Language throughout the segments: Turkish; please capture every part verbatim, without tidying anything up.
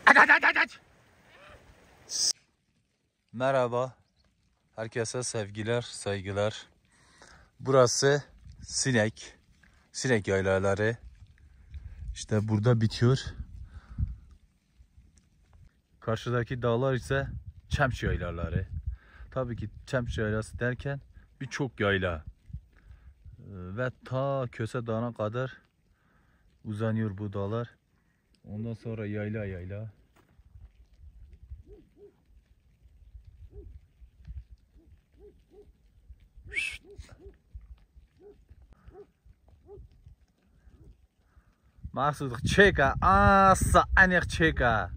Merhaba. Herkese sevgiler, saygılar. Burası Sinek. Sinek yaylaları. İşte burada bitiyor. Karşıdaki dağlar ise Çemç yaylaları. Tabii ki Çemç yaylası derken birçok yayla. Ve ta Köse Dağı'na kadar uzanıyor bu dağlar. Ondan sonra yayla yayla. Maksud çeka, asa anek çeka.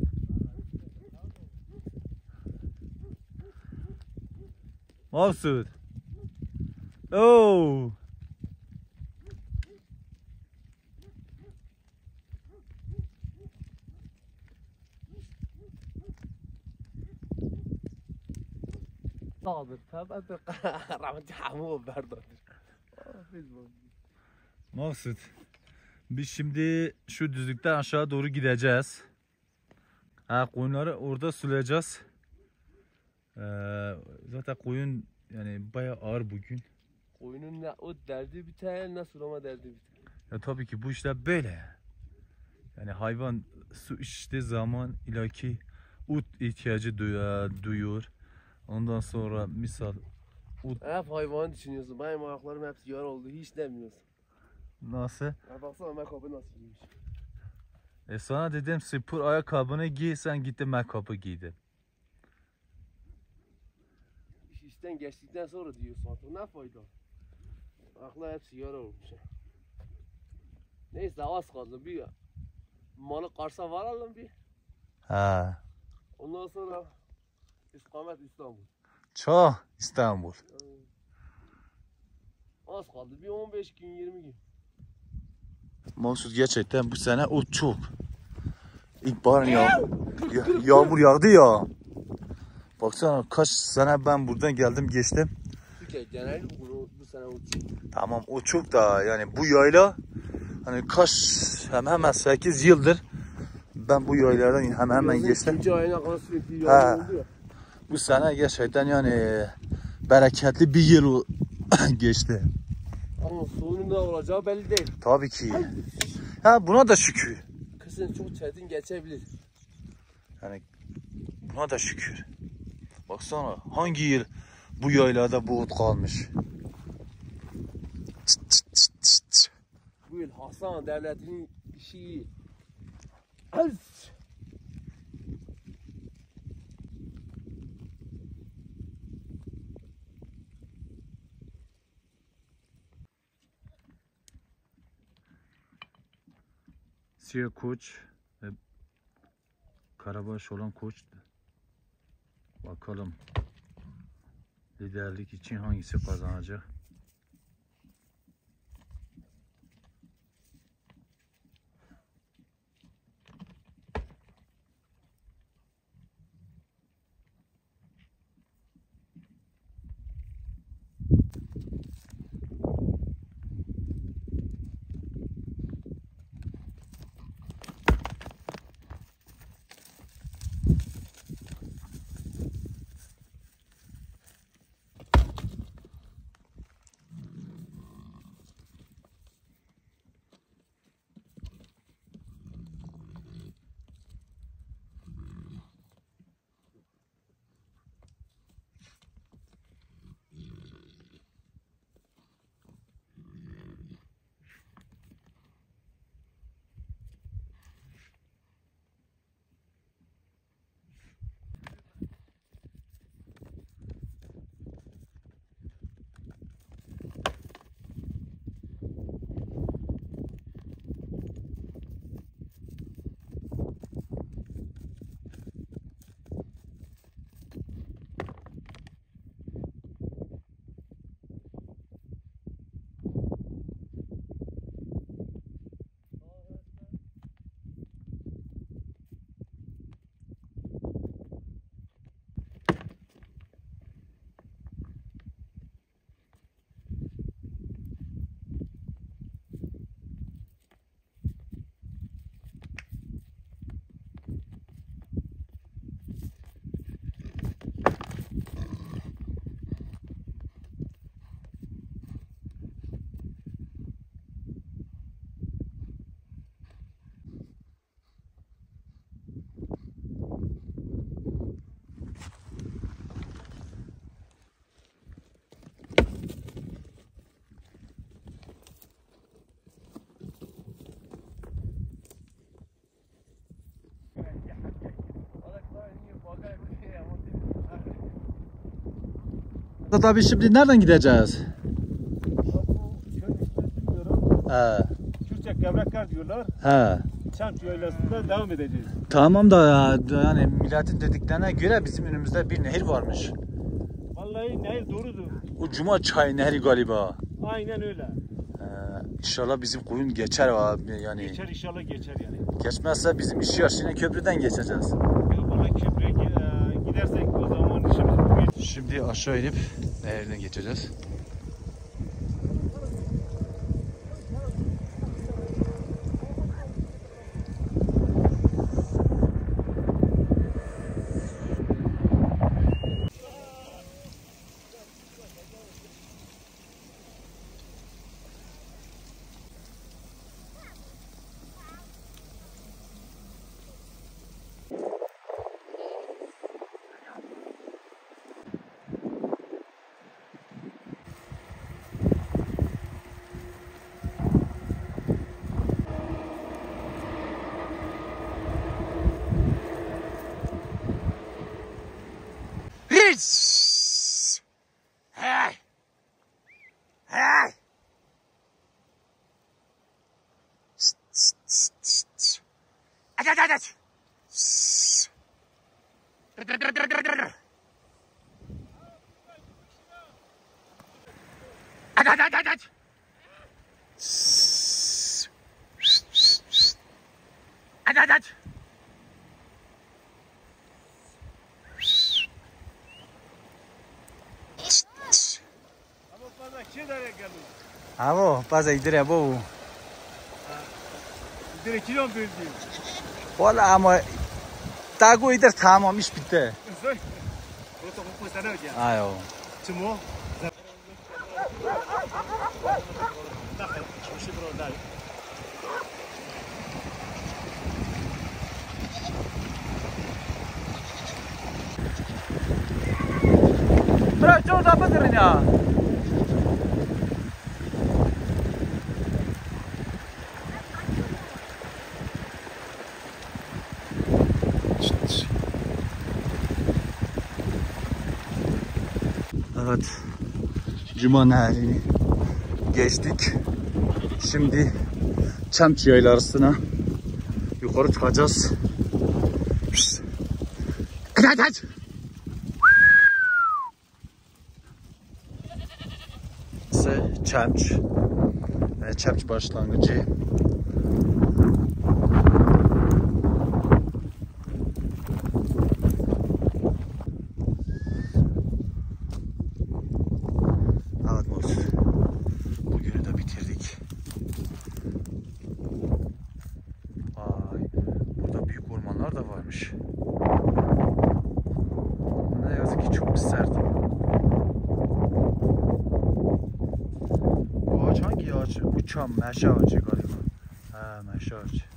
Maksud. Oh. Sabır, tabi rahmetli hamu berdadır. Maksud. Biz şimdi şu düzlükten aşağı doğru gideceğiz. Ha, koyunları orada sulayacağız. Ee, zaten koyun yani bayağı ağır bugün. Koyunun ne o derdi biter, ne sulama derdi biter. Ya tabii ki bu işler böyle. Yani hayvan su içtiği zaman ilaki ut ihtiyacı duyuyor. Ondan sonra misal ut... Hep hayvan düşünüyorsun. Benim ayaklarım hepsi yar oldu. Hiç demiyorsun. Nasıl? Ya baksana ayakkabı nasıl giymiş. E sana dedim spor ayakkabını giy, sen gittin ayakkabı giydin. İş işten geçtikten sonra diyorsun artık ne fayda? Ayaklar hepsi yara olmuş. Neyse az kaldı bir malı Kars'a varalım bir. Ha. Ondan sonra istikamet İstanbul. Çok İstanbul. Az kaldı bir on beş gün yirmi gün. Maksud gerçekten bu sene o çok. İlkbaharın ya, ya yağmur yağdı ya. Baksana kaç sene ben buradan geldim geçtim. Türkiye genel bu, bu sene uçuyor. Tamam o çok da yani bu yayla hani kaç hemen hemen sekiz yıldır ben bu yaylardan hemen hemen Yazın geçtim. ikinci ayına kadar sürekli yağmur oldu ya. Bu sene gerçekten yani bereketli bir yıl geçti. Ama sonun ne olacağı belli değil. Tabii ki. Ha buna da şükür. Kışın çok çetin geçebilir. Yani buna da şükür. Baksana hangi yıl bu yaylada bu ot kalmış. Çıt çıt çıt çıt çıt. Bu yıl Hasan devletinin işi iyi. Siyah koç ve karabaş olan koç. Bakalım liderlik için hangisi kazanacak? Tabii şimdi nereden gideceğiz? Bu köy ismini bilmiyorum. He. Kürtçe Gevrekler diyorlar. He. Çamçı yaylasında devam edeceğiz. Tamam da ya, yani milletin dediklerine göre bizim önümüzde bir nehir varmış. Vallahi nehir doğrudur. O Cuma Çay Nehri galiba. Aynen öyle. Ee, inşallah bizim koyun geçer abi yani. Geçer inşallah geçer yani. Geçmezse bizim işi yaşına köprüden geçeceğiz. Yok vallahi köprüye e, gidersek o zaman işimiz bu. Şimdi aşağı inip nehirden geçeceğiz. Hey! Hey! Aç aç aç aç! Aç aç aç aç aç! Aç aç aç! Abo, pasa idire bu. İdire kilon böldü. Valla ama tago idir tamam iş bitti. Zöy. O da bu sana ödeyeceğim. Ayo. Çimo. Çıkışı burada. Bırak çoğu da bıdırın ya. Evet. Cuma Nehri'ni geçtik. Şimdi Çamçı Yaylası'na yukarı çıkacağız. Aç aç. ise Çemç ve Çemç başlangıcı. Evet Murat, bugünü de bitirdik. Vay, burada büyük ormanlar da varmış. Ne yazık ki çok sert. Bu ağaç hangi ağaç? Bu çam, meşe ağacı galiba. Ha, meşe ağacı.